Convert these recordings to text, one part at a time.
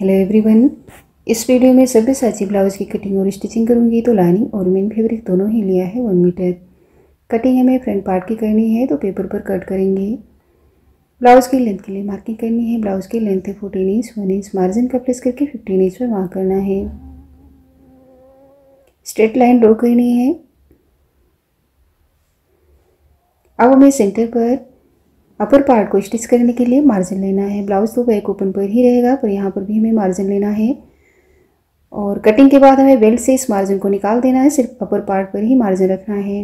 Hello everyone. इस video में Sabyasachi blouse की कटिंग और स्टिचिंग करूंगी। तो लाइनिंग और मेन फैब्रिक दोनों ही लिया है 1 मीटर। कटिंग हमें फ्रंट पार्ट की करनी है तो पेपर पर कट करेंगे। ब्लाउज की लेंथ के लिए मार्किंग करनी है। ब्लाउज की लेंथ है 14 इंच। 1 इंच मार्जिन का प्लेस करके 15 इंच पर मार्क करना है। स्ट्रेट लाइन ड्रॉ करनी है। अब हमें सेंटर पर अपर पार्ट को स्टिच करने के लिए मार्जिन लेना है। ब्लाउज तो बैक ओपन पर ही रहेगा, पर यहाँ पर भी हमें मार्जिन लेना है। और कटिंग के बाद हमें बेल्ट से इस मार्जिन को निकाल देना है। सिर्फ अपर पार्ट पर ही मार्जिन रखना है।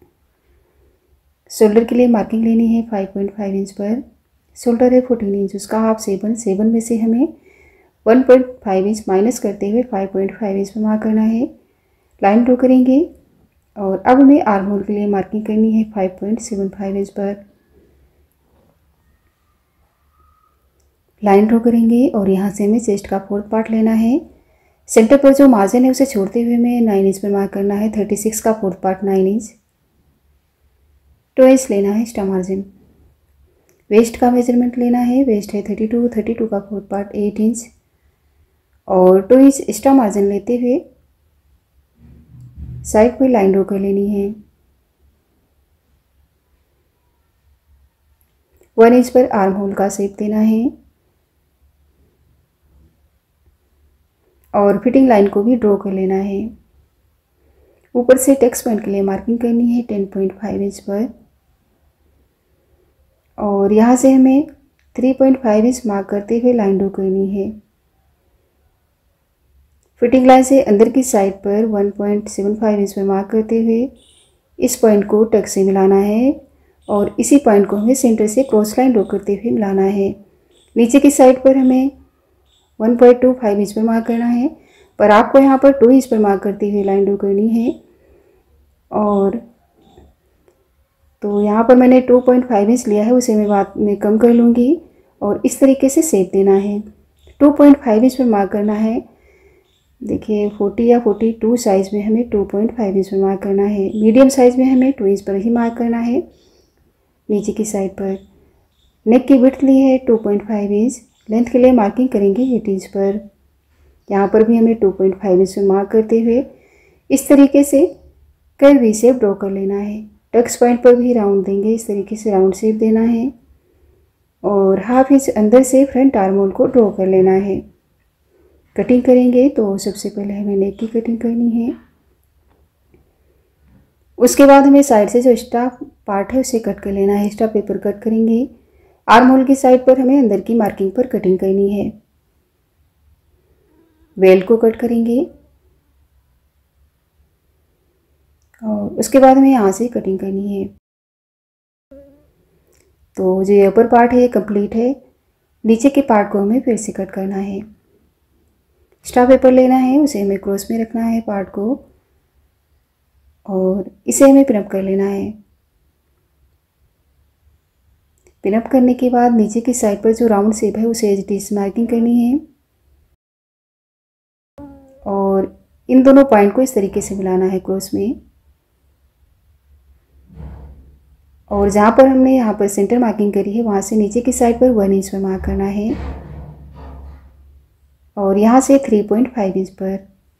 शोल्डर के लिए मार्किंग लेनी है 5.5 इंच पर। शोल्डर है 14 इंच, उसका हाफ 7 में से हमें 1.5 इंच माइनस करते हुए 5.5 इंच पर मार्क करना है। लाइन ड्रॉ करेंगे और अब हमें आर्म होल के लिए मार्किंग करनी है 5.75 इंच पर। लाइन ड्रॉ करेंगे और यहाँ से हमें चेस्ट का 4th पार्ट लेना है। सेंटर पर जो मार्जिन है उसे छोड़ते हुए हमें 9 इंच पर मार्क करना है। 36 का 4th पार्ट 9 इंच। 2 इंच लेना है एक्स्ट्रा मार्जिन। वेस्ट का मेजरमेंट लेना है। वेस्ट है 32 का 4th पार्ट 8 इंच और 2 इंच एक्स्ट्रा मार्जिन लेते हुए साइड पर लाइन ड्रॉ कर लेनी है। 1 इंच पर आर्म होल का शेप देना है और फिटिंग लाइन को भी ड्रॉ कर लेना है। ऊपर से टक्स पॉइंट के लिए मार्किंग करनी है 10.5 इंच पर और यहाँ से हमें 3.5 इंच मार्क करते हुए लाइन ड्रॉ करनी है। फिटिंग लाइन से अंदर की साइड पर 1.75 इंच पर मार्क करते हुए इस पॉइंट को टक से मिलाना है और इसी पॉइंट को हमें सेंटर से क्रॉस लाइन ड्रॉ करते हुए मिलाना है। नीचे की साइड पर हमें 1.25 इंच पर मार्क करना है, पर आपको यहाँ पर 2 इंच पर मार्क करते हुए लाइन ड्रॉ करनी है। और तो यहाँ पर मैंने 2.5 इंच लिया है, उसे मैं बाद में कम कर लूँगी और इस तरीके से शेप देना है। 2.5 इंच पर मार्क करना है। देखिए 40 या 42 साइज़ में हमें 2.5 इंच पर मार्क करना है। मीडियम साइज़ में हमें 2 इंच पर ही मार्क करना है। नीचे की साइड पर नेक की विड्थ ली है 2.5 इंच। लेंथ के लिए मार्किंग करेंगे 8 इंच पर। यहाँ पर भी हमें 2.5 इंच में मार्क करते हुए इस तरीके से कर्वी शेप ड्रॉ कर लेना है। टक्स पॉइंट पर भी राउंड देंगे। इस तरीके से राउंड शेप देना है और हाफ इंच अंदर से फ्रंट आर्म होल को ड्रॉ कर लेना है। कटिंग करेंगे तो सबसे पहले हमें नेक की कटिंग करनी है। उसके बाद हमें साइड से जो एक्स्ट्रा पार्ट है उसे कट कर लेना है। एक्स्ट्रा पेपर कट करेंगे। आर्म होल की साइड पर हमें अंदर की मार्किंग पर कटिंग करनी है। बेल्ट को कट करेंगे और उसके बाद हमें यहाँ से कटिंग करनी है। तो जो अपर पार्ट है ये कंप्लीट है। नीचे के पार्ट को हमें फिर से कट करना है। एक्स्ट्रा पेपर लेना है, उसे हमें क्रॉस में रखना है पार्ट को और इसे हमें पिनअप कर लेना है। पिनअप करने के बाद नीचे की साइड पर जो राउंड शेप है उसे एज इट इज मार्किंग करनी है और इन दोनों पॉइंट को इस तरीके से मिलाना है क्रॉस में। और जहाँ पर हमने यहाँ पर सेंटर मार्किंग करी है वहाँ से नीचे की साइड पर 1 इंच पर मार्क करना है और यहाँ से 3.5 इंच पर।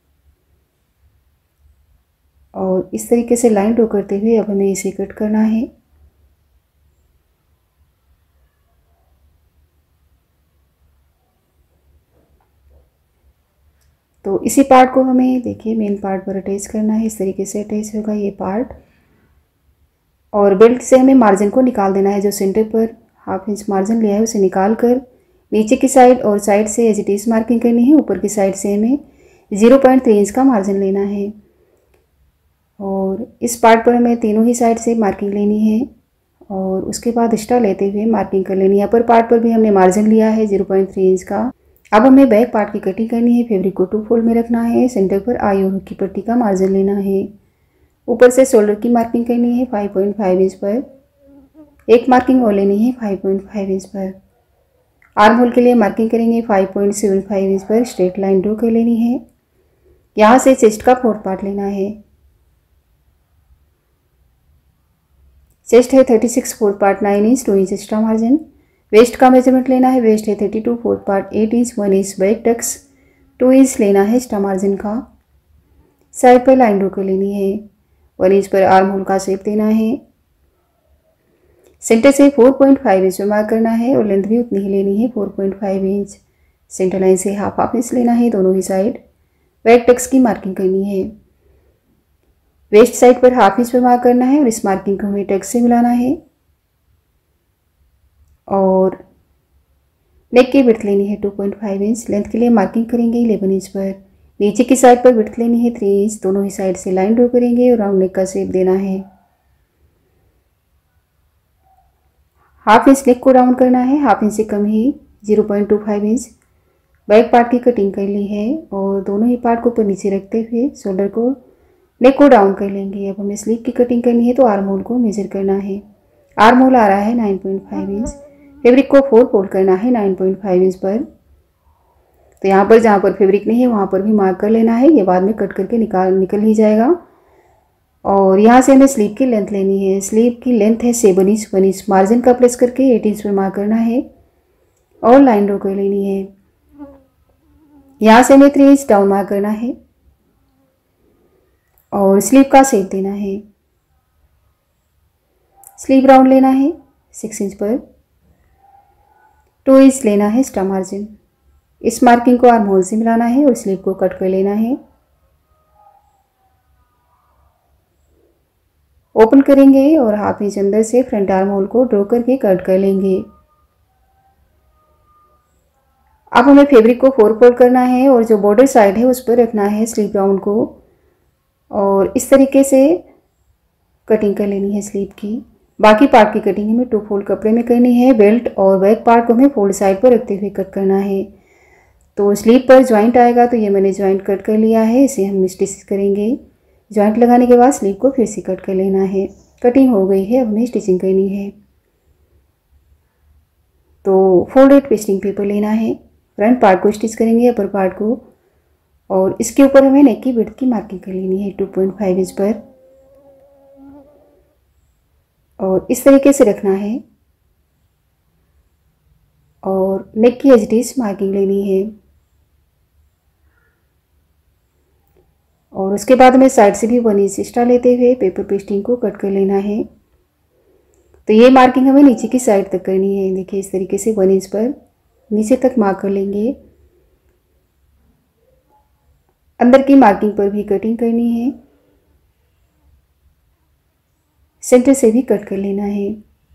और इस तरीके से लाइन ड्रॉ करते हुए अब हमें इसे कट करना है। तो इसी पार्ट को हमें देखिए मेन पार्ट पर अटैच करना है। इस तरीके से अटैच होगा ये पार्ट और बेल्ट से हमें मार्जिन को निकाल देना है। जो सेंटर पर हाफ इंच मार्जिन लिया है उसे निकाल कर नीचे की साइड और साइड से एज इट इज मार्किंग करनी है। ऊपर की साइड से हमें 0.3 इंच का मार्जिन लेना है और इस पार्ट पर हमें तीनों ही साइड से मार्किंग लेनी है और उसके बाद एक्स्ट्रा लेते हुए मार्किंग कर लेनी है। अपर पार्ट पर भी हमने मार्जिन लिया है 0.3 इंच का। अब हमें बैक पार्ट की कटिंग करनी है। फैब्रिक को 2 फोल्ड में रखना है। सेंटर पर आई और हुक की पट्टी का मार्जिन लेना है। ऊपर से शोल्डर की मार्किंग करनी है 5.5 इंच पर। एक मार्किंग और लेनी है 5.5 इंच पर। आर्म होल के लिए मार्किंग करेंगे 5.75 इंच पर। स्ट्रेट लाइन ड्रॉ कर लेनी है। यहाँ से चेस्ट का 4th पार्ट लेना है। चेस्ट है 36 4th part 9 inch. 2 inch extra margin. Waist का मेजरमेंट लेना है। वेस्ट है 32, fourth part 8 inch, 1 inch back tucks, 2 inch लेना है एक्स्ट्रा मार्जिन का। साइड पर लाइन ड्रॉ कर लेनी है। 1 इंच पर आर्म होल का शेप देना है। सेंटर से 4.5 इंच में मार्क करना है और लेंथ भी उतनी ही लेनी है 4.5 इंच। सेंटर लाइन से हाफ इंच लेना है दोनों ही साइड। बैक टक्स की मार्किंग करनी है। वेस्ट साइड पर हाफ इंच पर मार्क करना है और इस मार्किंग को हमें टक्स से मिलाना है। और नेक की विड्थ लेनी है 2.5 इंच। लेंथ के लिए मार्किंग करेंगे 11 इंच पर। नीचे की साइड पर विड्थ लेनी है 3 इंच। दोनों ही साइड से लाइन ड्रॉ करेंगे और राउंड नेक का शेप देना है। हाफ इंच नेक को राउंड करना है, हाफ इंच से कम ही 0.25 इंच। बैक पार्ट की कटिंग कर ली है और दोनों ही पार्ट को ऊपर नीचे रखते हुए शोल्डर को नेक को डाउन कर लेंगे। अब हमें स्लीव की कटिंग करनी है तो आर्म होल को मेजर करना है। आर्म होल आ रहा है 9.5 इंच। फैब्रिक को 4 फोल्ड करना है 9.5 इंच पर। तो यहाँ पर जहाँ पर फैब्रिक नहीं है वहाँ पर भी मार्क कर लेना है। ये बाद में कट करके निकल ही जाएगा। और यहाँ से हमें स्लीव की लेंथ लेनी है। स्लीव की लेंथ है 7 इंच। 1 इंच मार्जिन का प्लेस करके 8 इंच पर मार्क करना है और लाइन ड्रॉ कर लेनी है। यहाँ से हमें 3 इंच डाउन मार्क करना है और स्लीव का शेप देना है। स्लीव राउंड लेना है 6 इंच पर। 2 इंच लेना है एक्स्ट्रा मार्जिन। इस मार्किंग को आर्म होल से मिलाना है और स्लीव को कट कर लेना है। ओपन करेंगे और हाफ इंच अंदर से फ्रंट आर्म होल को ड्रॉ करके कट कर लेंगे। अब हमें फैब्रिक को 4 फोल्ड करना है और जो बॉर्डर साइड है उस पर रखना है स्लीव राउंड को और इस तरीके से कटिंग कर लेनी है स्लीव की। बाकी पार्ट की कटिंग हमें 2 फोल्ड कपड़े में करनी है। बेल्ट और बैक पार्ट को हमें फोल्ड साइड पर रखते हुए कट करना है। तो स्लीव पर ज्वाइंट आएगा तो ये मैंने ज्वाइंट कट कर लिया है। इसे हम स्टिच करेंगे। ज्वाइंट लगाने के बाद स्लीव को फिर से कट कर लेना है। कटिंग हो गई है, अब हमें स्टिचिंग करनी है। तो फोल्डेड पेस्टिंग पेपर लेना है। फ्रंट पार्ट को स्टिच करेंगे, अपर पार्ट को, और इसके ऊपर हमें नेक की विड्थ की मार्किंग कर लेनी है 2.5 इंच पर और इस तरीके से रखना है और नेक की एज मार्किंग लेनी है। और उसके बाद हमें साइड से भी 1 इंच एक्स्ट्रा लेते हुए पेपर पेस्टिंग को कट कर लेना है। तो ये मार्किंग हमें नीचे की साइड तक करनी है। देखिए इस तरीके से 1 इंच पर नीचे तक मार्क कर लेंगे। अंदर की मार्किंग पर भी कटिंग करनी है। सेंटर से भी कट कर लेना है।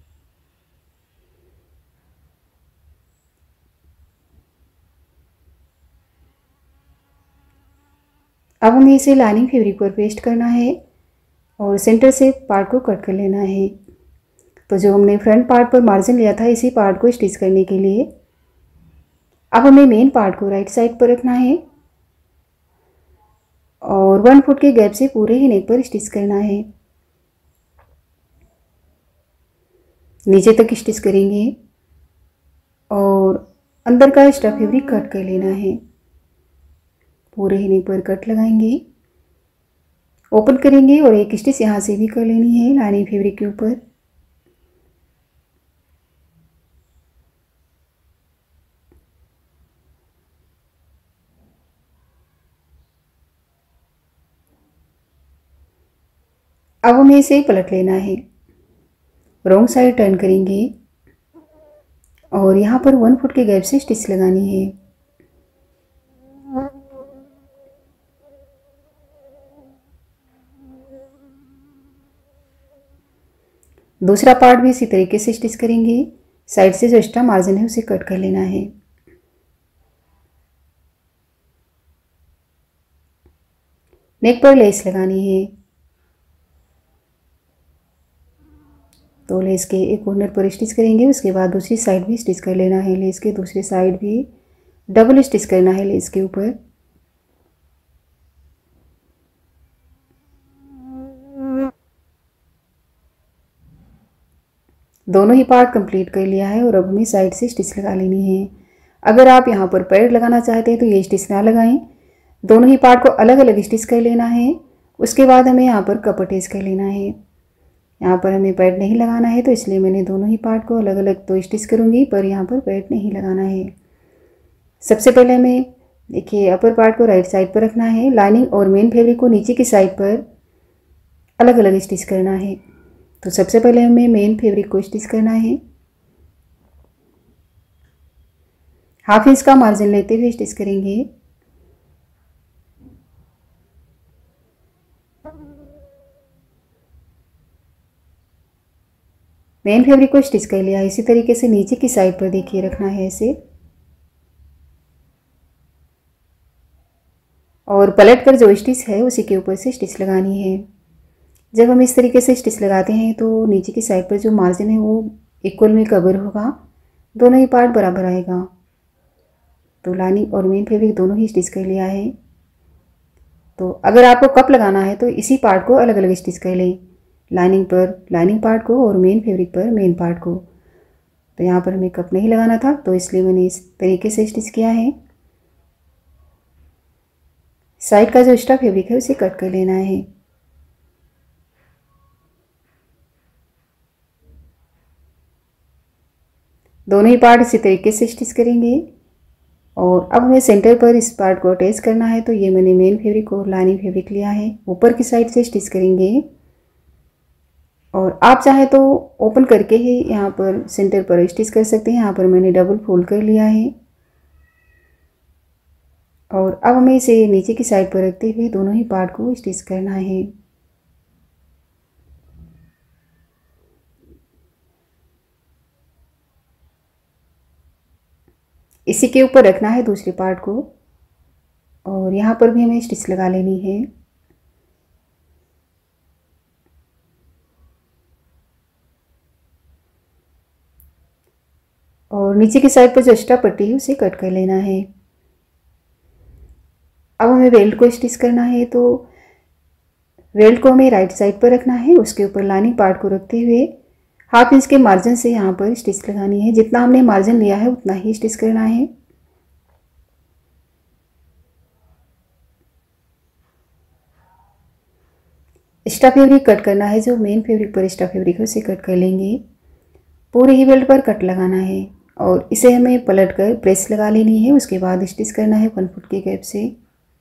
अब हमें इसे लाइनिंग फैब्रिक पर पेस्ट करना है और सेंटर से पार्ट को कट कर लेना है। तो जो हमने फ्रंट पार्ट पर मार्जिन लिया था इसी पार्ट को स्टिच करने के लिए अब हमें मेन पार्ट को राइट साइड पर रखना है और 1 फुट के गैप से पूरे ही नेक पर स्टिच करना है। नीचे तक स्टिच करेंगे और अंदर का एक्स्ट्रा फैब्रिक कट कर लेना है। पूरे ही नेक पर कट लगाएंगे, ओपन करेंगे और एक स्टिच यहाँ से भी कर लेनी है लाइनिंग फैब्रिक के ऊपर। अब हमें इसे पलट लेना है। रॉन्ग साइड टर्न करेंगे और यहाँ पर 1 फुट के गैप से स्टिच लगानी है। दूसरा पार्ट भी इसी तरीके से स्टिच करेंगे। साइड से जो एक्स्ट्रा मार्जिन है उसे कट कर लेना है। नेक पर लेस लगानी है। तो लेस के एक कॉर्नर पर स्टिच करेंगे, उसके बाद दूसरी साइड भी स्टिच कर लेना है। लेस के दूसरी साइड भी डबल स्टिच करना है लेस के ऊपर। दोनों ही पार्ट कंप्लीट कर लिया है और अब हमें साइड से स्टिच लगा लेनी है। अगर आप यहाँ पर पैड लगाना चाहते हैं तो ये स्टिच ना लगाएं। दोनों ही पार्ट को अलग अलग स्टिच कर लेना है। उसके बाद हमें यहाँ पर कप अटैच कर लेना है। यहाँ पर हमें पैड नहीं लगाना है, तो इसलिए मैंने दोनों ही पार्ट को अलग अलग तो स्टिच करूँगी, पर यहाँ पर पैड नहीं लगाना है। सबसे पहले हमें देखिए अपर पार्ट को राइट साइड पर रखना है, लाइनिंग और मेन फैब्रिक को नीचे की साइड पर अलग अलग स्टिच करना है। तो सबसे पहले हमें मेन फैब्रिक को स्टिच करना है। 1/2 इंच का मार्जिन लेते हुए स्टिच करेंगे। मेन फैब्रिक को स्टिच कर लिया। इसी तरीके से नीचे की साइड पर देखिए रखना है ऐसे, और पलट कर जो स्टिच है उसी के ऊपर से स्टिच लगानी है। जब हम इस तरीके से स्टिच लगाते हैं तो नीचे की साइड पर जो मार्जिन है वो इक्वल में कवर होगा, दोनों ही पार्ट बराबर आएगा। तो लाइनिंग और मेन फैब्रिक दोनों ही स्टिच कर लिया है। तो अगर आपको कप लगाना है तो इसी पार्ट को अलग अलग स्टिच कर लें, लाइनिंग पर लाइनिंग पार्ट को और मेन फैब्रिक पर मेन पार्ट को। तो यहाँ पर हमें कप नहीं लगाना था, तो इसलिए मैंने इस तरीके से स्टिच किया है। साइड का जो एक्स्ट्रा फैब्रिक है उसे कट कर लेना है। दोनों ही पार्ट इसी तरीके से स्टिच करेंगे। और अब हमें सेंटर पर इस पार्ट को अटैच करना है, तो ये मैंने मेन फैब्रिक और लाइनिंग फैब्रिक लिया है, ऊपर की साइड से स्टिच करेंगे। और आप चाहे तो ओपन करके ही यहाँ पर सेंटर पर स्टिच कर सकते हैं। यहाँ पर मैंने डबल फोल्ड कर लिया है। और अब हमें इसे नीचे की साइड पर रखते हुए दोनों ही पार्ट को स्टिच करना है। इसी के ऊपर रखना है दूसरे पार्ट को, और यहाँ पर भी हमें स्टिच लगा लेनी है। और नीचे की साइड पर जो एक्स्ट्रा पट्टी है उसे कट कर लेना है। अब हमें बेल्ट को स्टिच करना है, तो बेल्ट को हमें राइट साइड पर रखना है, उसके ऊपर लाइनिंग पार्ट को रखते हुए 1/2 इंच के मार्जिन से यहाँ पर स्टिच लगानी है। जितना हमने मार्जिन लिया है उतना ही स्टिच करना है। एक्स्ट्रा फैब्रिक कट करना है, जो मेन फैब्रिक पर एक्स्ट्रा फैब्रिक है उसे कट कर लेंगे। पूरे ही बेल्ट पर कट लगाना है और इसे हमें पलट कर प्रेस लगा लेनी है। उसके बाद स्टिच करना है 1 फुट के गैप से।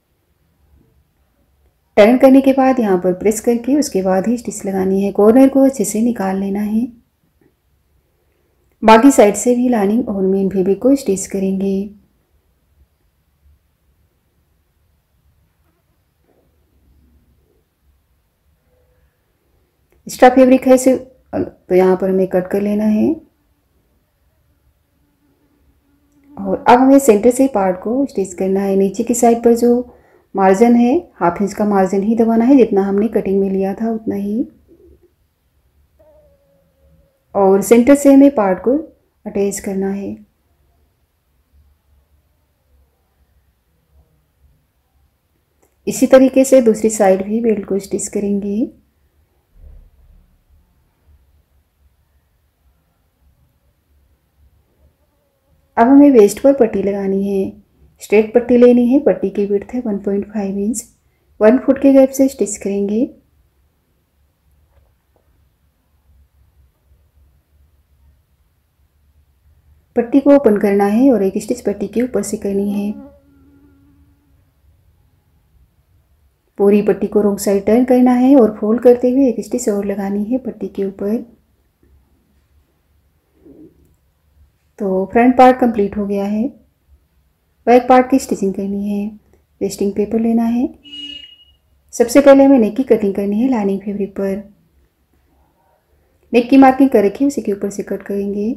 टर्न करने के बाद यहाँ पर प्रेस करके उसके बाद ही स्टिच लगानी है। कॉर्नर को अच्छे से निकाल लेना है। बाकी साइड से भी लाइनिंग और मेन फैब्रिक को स्टिच करेंगे। एक्स्ट्रा फैब्रिक है इसे तो यहाँ पर हमें कट कर लेना है। और अब हमें सेंटर से पार्ट को स्टिच करना है। नीचे की साइड पर जो मार्जिन है 1/2 इंच का मार्जिन ही दबाना है, जितना हमने कटिंग में लिया था उतना ही। और सेंटर से हमें पार्ट को अटैच करना है। इसी तरीके से दूसरी साइड भी बेल्ट को स्टिच करेंगे। अब हमें वेस्ट पर पट्टी लगानी है। स्ट्रेट पट्टी लेनी है। पट्टी की विड्थ है 1.5 इंच। 1 फुट के गैप से स्टिच करेंगे। पट्टी को ओपन करना है और एक स्टिच पट्टी के ऊपर से करनी है। पूरी पट्टी को रॉन्ग साइड टर्न करना है और फोल्ड करते हुए एक स्टिच और लगानी है पट्टी के ऊपर। तो फ्रंट पार्ट कंप्लीट हो गया है। बैक पार्ट की स्टिचिंग करनी है। वेस्टिंग पेपर लेना है। सबसे पहले हमें नेक की कटिंग करनी है लाइनिंग फैब्रिक पर। नेक की मार्किंग कर रखी है, उसी के ऊपर से कट करेंगे।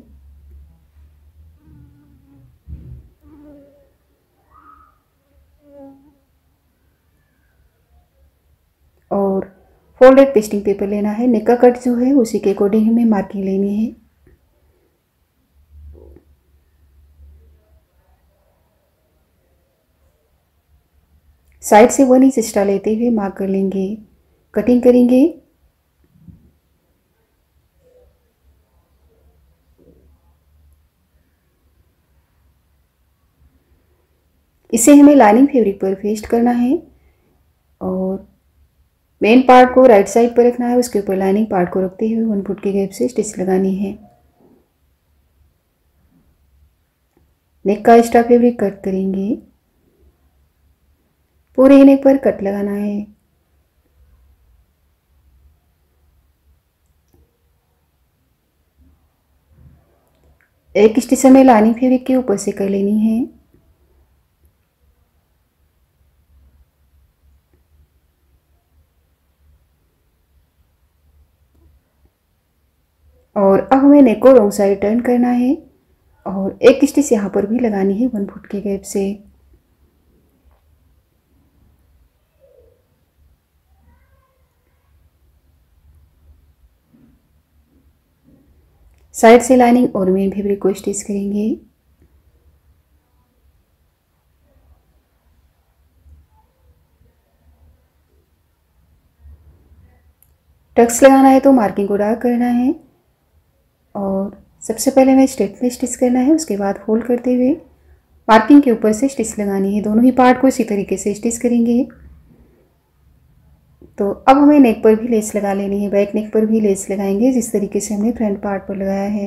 और फोल्डेड पेस्टिंग पेपर लेना है। नेक का कट जो है उसी के अकॉर्डिंग हमें मार्किंग लेनी है। साइड से 1 इंच एक्स्ट्रा लेते हुए मार्क कर लेंगे। कटिंग करेंगे। इसे हमें लाइनिंग फैब्रिक पर पेस्ट करना है और मेन पार्ट को राइट साइड पर रखना है, उसके ऊपर लाइनिंग पार्ट को रखते हुए 1 फुट के गैप से स्टिच लगानी है। नेक का एक्स्ट्रा फैब्रिक कट करेंगे, पूरे नेक पर कट लगाना है। एक स्टिच हमें लाइनिंग फैब्रिक के ऊपर से कर लेनी है। और अब हमें नेक को रॉन्ग साइड टर्न करना है और एक स्टिच यहाँ पर भी लगानी है 1 फुट के गैप से। साइड से लाइनिंग और मेन फैब्रिक को स्टिच करेंगे। टक्स लगाना है तो मार्किंग को डार्क करना है और सबसे पहले हमें स्ट्रेट में स्टिच करना है, उसके बाद फोल्ड करते हुए मार्किंग के ऊपर से स्टिच लगानी है। दोनों ही पार्ट को इसी तरीके से स्टिच करेंगे। तो अब हमें नेक पर भी लेस लगा लेनी है, बैक नेक पर भी लेस लगाएंगे जिस तरीके से हमने फ्रंट पार्ट पर लगाया है।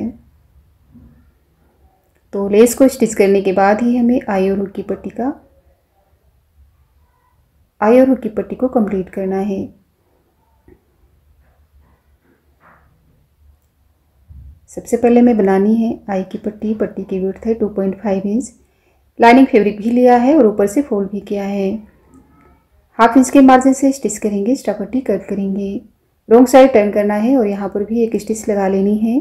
तो लेस को स्टिच करने के बाद ही हमें आई और हुक की पट्टी को कंप्लीट करना है। सबसे पहले हमें बनानी है आई की पट्टी। पट्टी की विड्थ है 2.5 इंच। लाइनिंग फैब्रिक भी लिया है और ऊपर से फोल्ड भी किया है। 1/2 इंच के मार्जिन से स्टिच करेंगे, एक्स्ट्रा पट्टी कट करेंगे। रॉन्ग साइड टर्न करना है और यहाँ पर भी एक स्टिच लगा लेनी है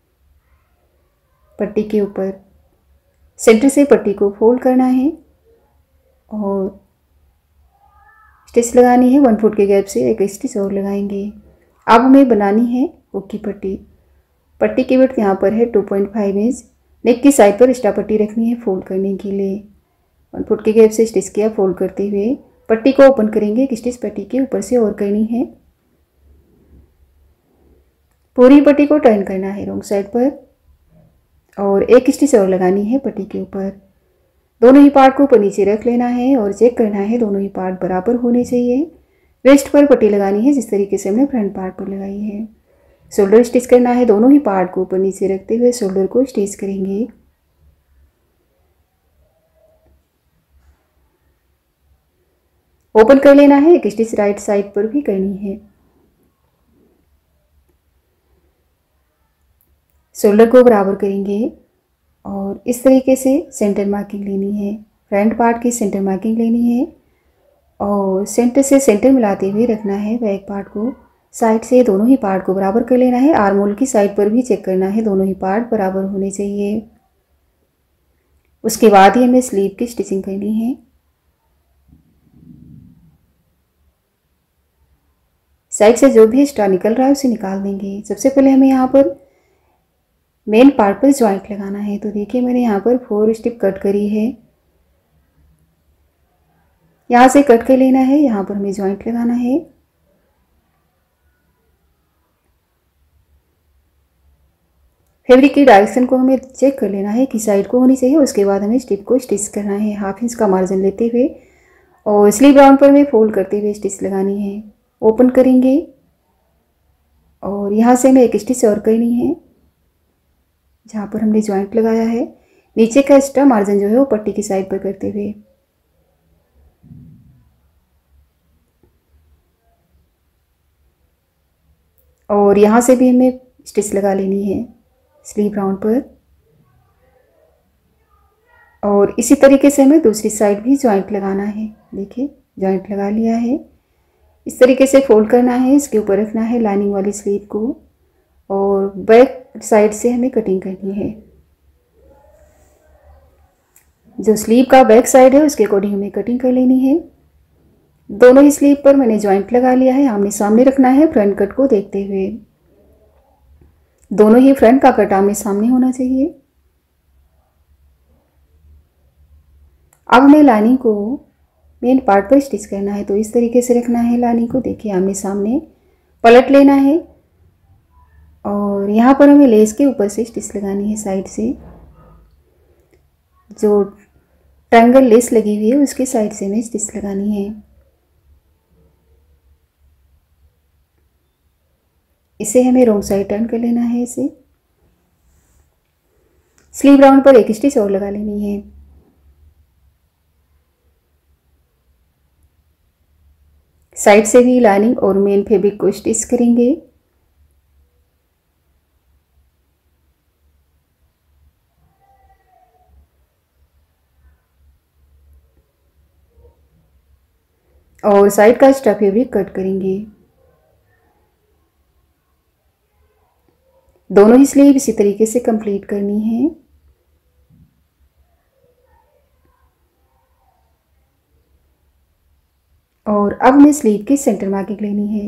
पट्टी के ऊपर। सेंटर से पट्टी को फोल्ड करना है और स्टिच लगानी है। 1 फुट के गैप से एक स्टिच और लगाएंगे। अब हमें बनानी है हुक की पट्टी। पट्टी की विड्थ यहाँ पर है 2.5 इंच। नेक की साइड पर एक्स्ट्रा पट्टी रखनी है फोल्ड करने के लिए। 1 फुट के गैप से स्टिच किया, फोल्ड करते हुए पट्टी को ओपन करेंगे। एक स्टिच पट्टी के ऊपर से और करनी है। पूरी पट्टी को टर्न करना है रॉन्ग साइड पर और एक स्टिच और लगानी है पट्टी के ऊपर। दोनों ही पार्ट को ऊपर नीचे रख लेना है और चेक करना है दोनों ही पार्ट बराबर होने चाहिए। वेस्ट पर पट्टी लगानी है जिस तरीके से हमने फ्रंट पार्ट पर लगाई है। शोल्डर स्टिच करना है, दोनों ही पार्ट को ऊपर नीचे रखते हुए शोल्डर को स्टिच करेंगे। ओपन कर लेना है, एक स्टिच राइट साइड पर भी करनी है। शोल्डर को बराबर करेंगे और इस तरीके से सेंटर मार्किंग लेनी है। फ्रंट पार्ट की सेंटर मार्किंग लेनी है और सेंटर से सेंटर मिलाते हुए रखना है। बैक पार्ट को साइड से दोनों ही पार्ट को बराबर कर लेना है। आर्म होल की साइड पर भी चेक करना है, दोनों ही पार्ट बराबर होने चाहिए। उसके बाद ही हमें स्लीव की स्टिचिंग करनी है। साइड से जो भी एक्स्ट्रा निकल रहा है उसे निकाल देंगे। सबसे पहले हमें यहाँ पर मेन पार्ट पर जॉइंट लगाना है। तो देखिए मैंने यहाँ पर 4 स्टेप कट करी है। यहाँ से कट कर लेना है, यहाँ पर हमें जॉइंट लगाना है। फैब्रिक की डायरेक्शन को हमें चेक कर लेना है कि साइड को होनी चाहिए। उसके बाद हमें स्टिप को स्टिच करना है 1/2 इंच का मार्जिन लेते हुए और स्लीव राउंड पर हमें फोल्ड करते हुए स्टिच लगानी है। ओपन करेंगे और यहाँ से हमें एक स्टिच और करनी है जहाँ पर हमने जॉइंट लगाया है। नीचे का एक्स्ट्रा मार्जिन जो है वो पट्टी की साइड पर करते हुए और यहाँ से भी हमें स्टिच लगा लेनी है स्लीव राउंड पर। और इसी तरीके से हमें दूसरी साइड भी जॉइंट लगाना है। देखिए जॉइंट लगा लिया है। इस तरीके से फोल्ड करना है, इसके ऊपर रखना है लाइनिंग वाली स्लीव को और बैक साइड से हमें कटिंग करनी है। जो स्लीव का बैक साइड है उसके अकॉर्डिंग हमें कटिंग कर लेनी है। दोनों ही स्लीव पर मैंने जॉइंट लगा लिया है। आमने सामने रखना है फ्रंट कट को देखते हुए। दोनों ही फ्रंट का कट आमने सामने होना चाहिए। अब हमें लाइनिंग को मेन पार्ट पर स्टिच करना है। तो इस तरीके से रखना है लाइनिंग को। देखिए आमने सामने पलट लेना है और यहाँ पर हमें लेस के ऊपर से स्टिच लगानी है। साइड से जो ट्रायंगल लेस लगी हुई है उसके साइड से हमें स्टिच लगानी है। इसे हमें रॉन्ग साइड टर्न कर लेना है। इसे स्लीव राउंड पर एक स्टिच और लगा लेनी है। साइड से भी लाइनिंग और मेन फैब्रिक को स्टिच करेंगे। और साइड का एक्स्ट्रा फैब्रिक कट करेंगे। दोनों ही स्लीव इसी तरीके से कंप्लीट करनी है। और अब हमें स्लीव की सेंटर मार्किंग लेनी है।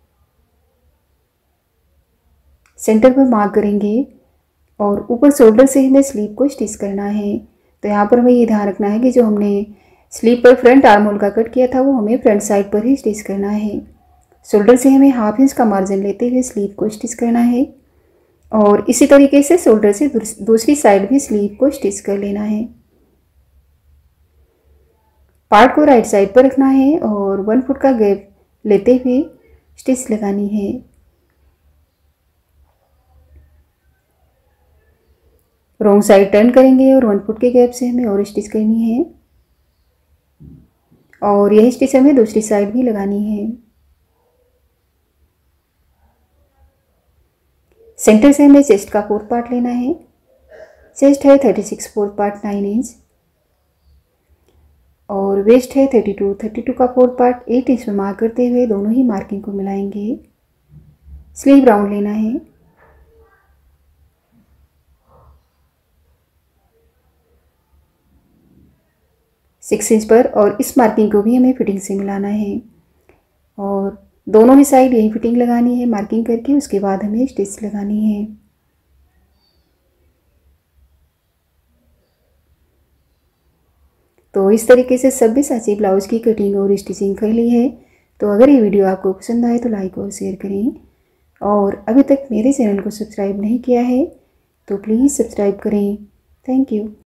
सेंटर पर मार्क करेंगे और ऊपर शोल्डर से हमें स्लीव को स्टिच करना है। तो यहाँ पर हमें ये ध्यान रखना है कि जो हमने स्लीव पर फ्रंट आर्म होल का कट किया था वो हमें फ्रंट साइड पर ही स्टिच करना है। शोल्डर से हमें हाफ इंच का मार्जिन लेते हुए स्लीव को स्टिच करना है और इसी तरीके से शोल्डर से दूसरी साइड भी स्लीव को स्टिच कर लेना है। पार्ट को राइट साइड पर रखना है और 1 फुट का गैप लेते हुए स्टिच लगानी है। रॉन्ग साइड टर्न करेंगे और 1 फुट के गैप से हमें और स्टिच करनी है और यही स्टिच हमें दूसरी साइड भी लगानी है। सेंटर से हमें चेस्ट का 4th पार्ट लेना है। चेस्ट है 36, 4th पार्ट 9 इंच और वेस्ट है 32 का 4th पार्ट 8 इंच में मार्क करते हुए दोनों ही मार्किंग को मिलाएंगे। स्लीव राउंड लेना है। सिक्स इंच पर और इस मार्किंग को भी हमें फिटिंग से मिलाना है और दोनों ही साइड यही फिटिंग लगानी है मार्किंग करके। उसके बाद हमें स्टिच लगानी है। तो इस तरीके से सब्यसाची ब्लाउज की कटिंग और स्टिचिंग कर ली है। तो अगर ये वीडियो आपको पसंद आए तो लाइक और शेयर करें और अभी तक मेरे चैनल को सब्सक्राइब नहीं किया है तो प्लीज़ सब्सक्राइब करें। Thank you.